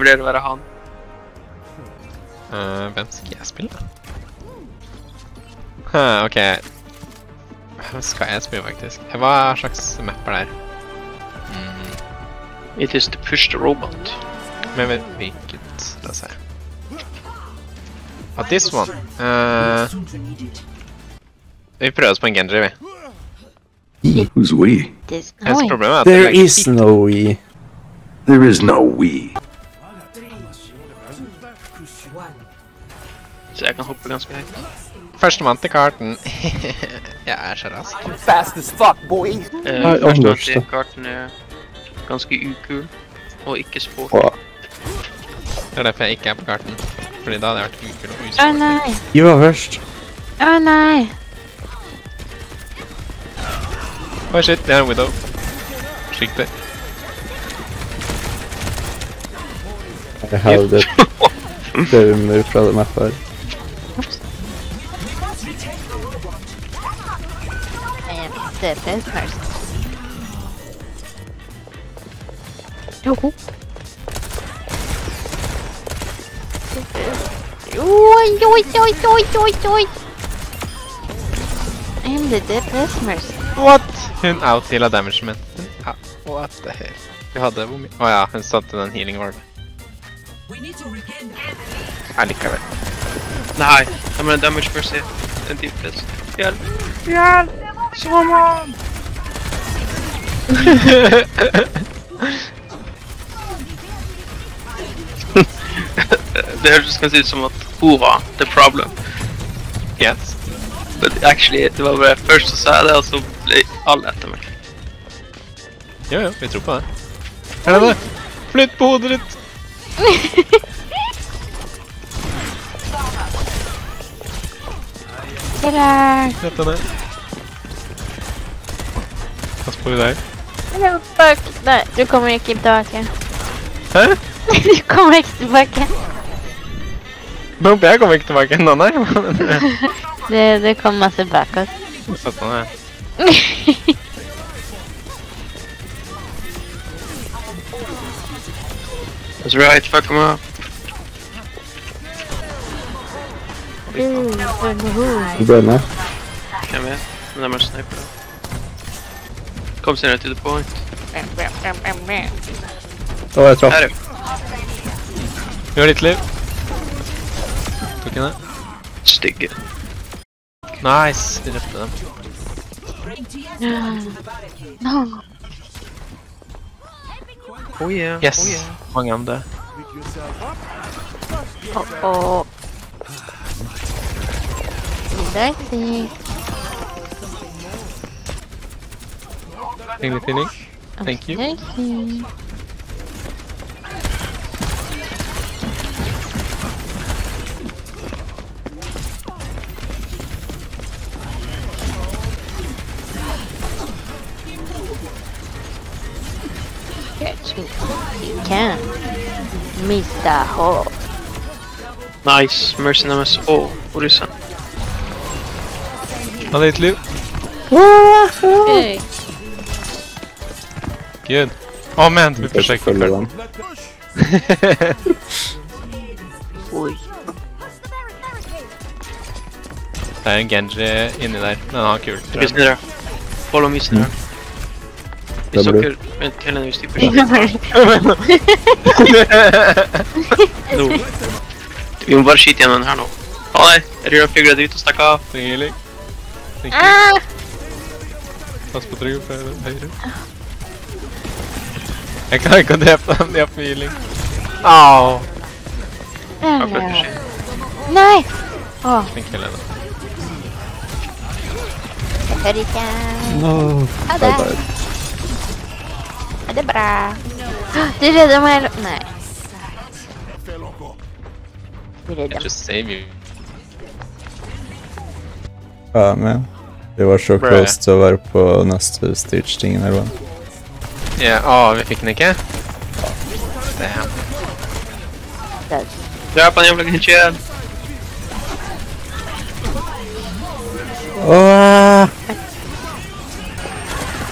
vurderer å være han. Hvem skal jeg spille? Ok. Hvem skal jeg spille faktisk? Hva slags mapper der? It is to push the robot. Men hvilket? La oss se. This one. Vi prøver oss på en Genji, vi. Who's we? Problemet There is no we. There is no we. Så jeg kan hoppe ganske høyt. Førstemann til karten. Jeg er så rask. Fast as fuck, boy. Førstemann til karten er ganske ukul, og ikke sport. Det er derfor jeg ikke er på karten. Fordi da hadde jeg vært ukul og usport. Nei. Du var først. Nei. Oi shit, det er en Widow. Skiktig. Jeg hadde det dømer fra det mappet her. Det er først. Jo. Oi. I'm the DPS mercy. What? Hun out-healet damage min. What the hell? Vi hadde hvor mye? Åja, hun satte den healing orb. Jeg liker det. Nei, jeg mener damage mercy. En DPS. Hjelp! Hjelp! Someone! Det hørtes kanskje ut som at hun var the problem. Yes. But actually, det var bare først så sa jeg det, og så ble alle etter meg. Jo, vi tror på det. Her er det! Flytt på hodet ditt! Dette ned. Pass på deg. No, fuck. Nei, du kommer ikke tilbake. Hæ? Du kommer ikke tilbake. Nope, jeg kommer ikke tilbake enda, nei. Det kommer masse bakåt. Sånn her. That's right, fuck him up. Du ble med. Hvem vet? Men de er sniper da. Kom senere til the point. Jeg traff. Her er vi. Gjør ditt liv. Tok henne. Stygge. Nice, vi drepte dem. Oh yeah, Yes, oh yeah. mange av dem døde. Litt healing. Thank you. You can. Mr. Hall. Nice, Mercy Nemes. Åh, hvor er det? Ha ditt liv. Good. Oh man, vi forsøker å følge den. Oi. Det er en Genji inni der, men han har kult. Det blir snedere. Follow me snedere. Vi sokker, vent, hele den hvis de pusher. Nå. Vi må bare skyte gjennom den her nå. Ha det, jeg ryrer figret ut og stakk av. Trenger healing. Pass på trygg for høyre. Jeg kan ikke drepe dem, de har for healing. Au! Nei! Den killer da. Jeg hører ikke. Ha det. Ha det bra. Du redder meg. Nei. Du redder meg. Just save you. Ja, men vi var så close til å være på neste stage-tingen, eller hva? Ja, vi fikk den ikke? Damn. Drep han jævla Genji.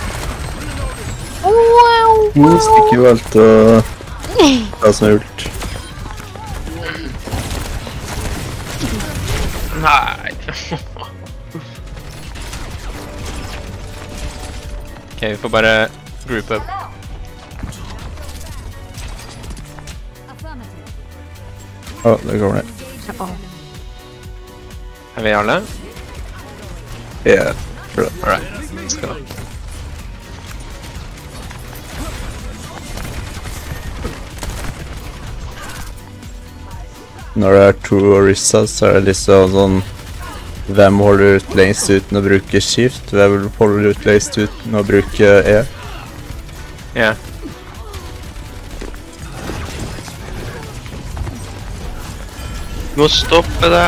Nå stikker jo alt og hva som er gjort. Nei. Ok, vi får bare group up. Å, det kommer det. Er vi alle? Ja, tror det. Alright, let's go. Når det er to Orisa, så er det liksom sånn hvem holder ut lengst uten å bruke skift, hvem holder ut lengst uten å bruke E. Ja. Du må stoppe det.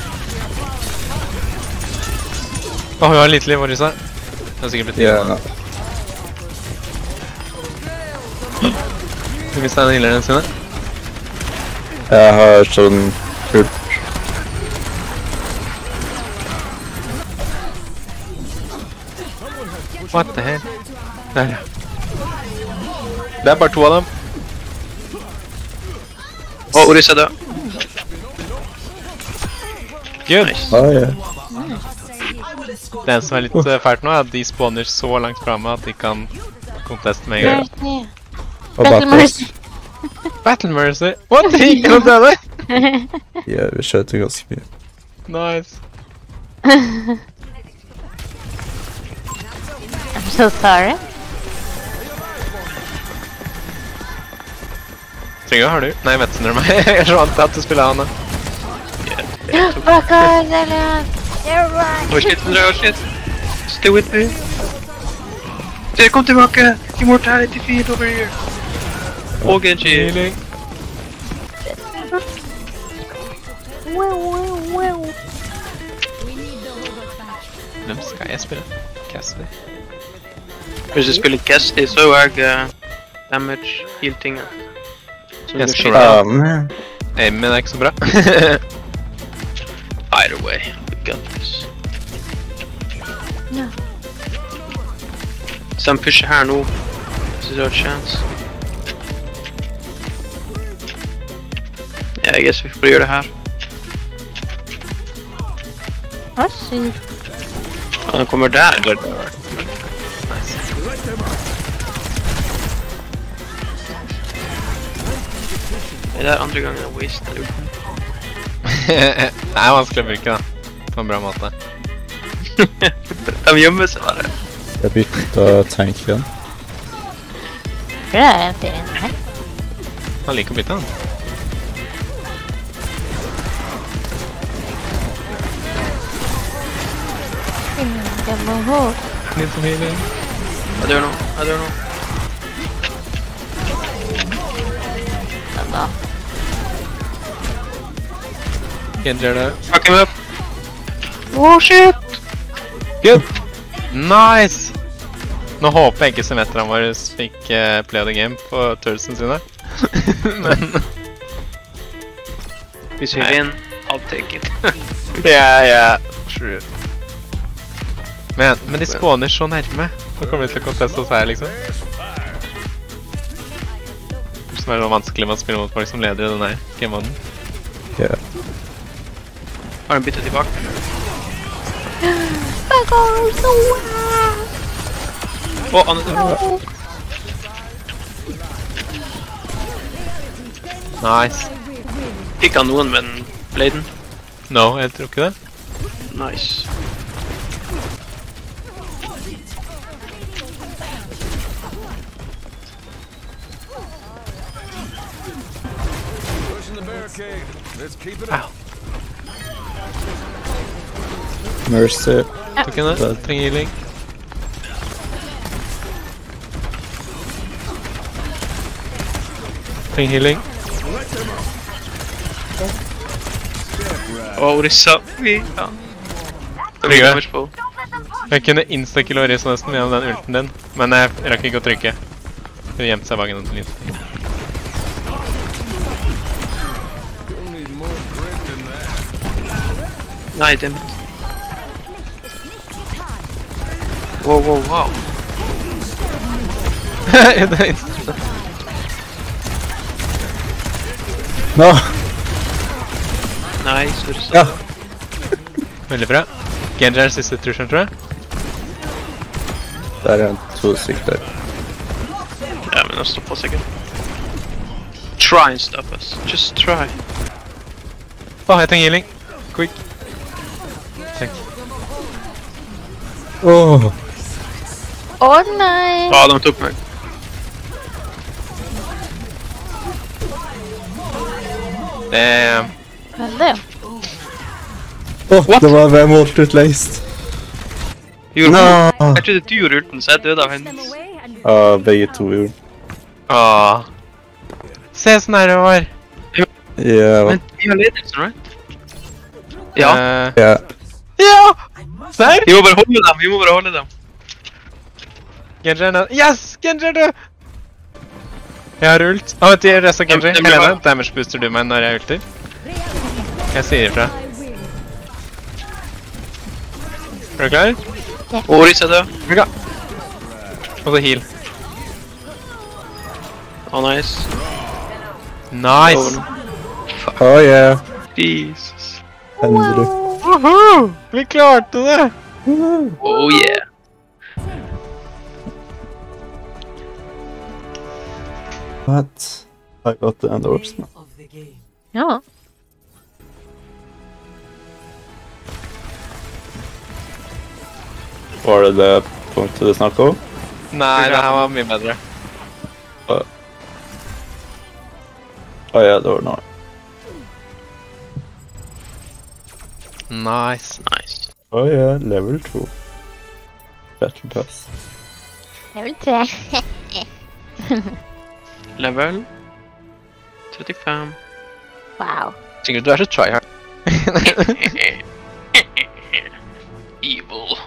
Åh, vi har litt liv, Orisa. Det har sikkert blitt Ja, liv. Du mistet en healeren sine. jeg har sånn fullt. What the hell? Der, ja. Det er bare to av dem. Å, Orisa er død. Good. Nice. Ah, ja. Det eneste som er litt fælt nå er at de spawner så langt fremme at de kan conteste med en gang. Og Battle bak oss. Mercy. Battle Mercy! What? Det gikk noe døde! Ja, vi skjøter ganske mye. Nice. I'm so sorry. Trygve, har du? Nei, vet du meg. Jeg er så vant til at du spiller han da. Fuck off, Delian. You're right. Oh shit, oh shit. Stay with me. Dere, kom tilbake. Immortality feed over here. Og Genji. Healing. Hvem skal jeg spille? Cassidy. Hvis du spiller Cassidy, så er jeg damage, heal-tinget. Så du Jeg kan skal skyte Ah, av. men. Aimen er ikke så bra. Either way, we got this. Ja. Så han pusher her nå. Så det er et chance. Ja, jeg guess vi får gjøre det her. Å, sykt. Han kommer der. Det er andre gangen jeg waster looten. Det er vanskelig å bruke da. På en bra måte. De gjemmer seg bare. Jeg byttet tanken. Det er en fyr inne her. Han liker å bytte han. Jeg må gå. Need some healing. Jeg dør nå, jeg dør nå. Sånn da. Genji er det. Fuck him up. Oh shit! Good! Nice! Nå håper jeg ikke Symmetraen vår fikk play of the game på tursen sine. Men... Hvis vi vinner, I'll take it. Ja, true. Men de spawner så nærme. Nå kommer vi til å conteste oss her, liksom. Som er så vanskelig med å spille mot folk som leder i denne game-moden. Ja. Har han byttet tilbake? Fuck off, so wow. Å, han er død. Nice. Fikk han noen med den bladen? No, jeg tror ikke det. Nice. Au. Mercy. Tok henne. Trenger healing. Trenger healing. Å, Orisa. Fy faen. Det var Trygve. damage på. Jeg kunne insta-kill Orisa nesten gjennom den ulten din, men jeg rakk ikke å trykke. Hun gjemte seg bak en liten. Nei, dammit. Wow, wow, wow. Det er insta. Nå! Nice, Ursa. Ja. Veldig bra. Genji er siste trusselen, tror jeg. Der er 2 stykker der. Ja, men stopp på sikkert. Try and stop us. Just try. Åh, jeg trenger healing. Quick. Takk. Åh. Å nei! Ja, de tok meg. Men det Åh, det var hvem holdt ut lengst. Gjorde Nå. Jeg trodde du gjorde ulten, så jeg døde av hennes. Ja, begge to gjorde. Åh. Se så nær det var. Ja, Men vi har ledelsen, right? Ja. ja. Ja! Serr? Vi må bare holde dem, Genji er nede. Yes! Genji er død! Jeg har ult. Vet du, resten av Genji. Ja, men- Helene, damage booster du meg når jeg ulter? Jeg sier ifra. Er du klar? Oris er død. Mega. Og så heal. Nice. Nice! Åh, ja. Jesus. Endre. Woohoo! Vi klarte det! Oh yeah. What? I got the endorsement. Ja. Var det punktet du snakket om? Nei, det her var mye bedre. Åh, ja, det var noe. Nice. Nice. Åh, ja, level 2. Battle pass. Jeg vil 3. Level 35. Wow. Sikkert du er så tryhard. Evil.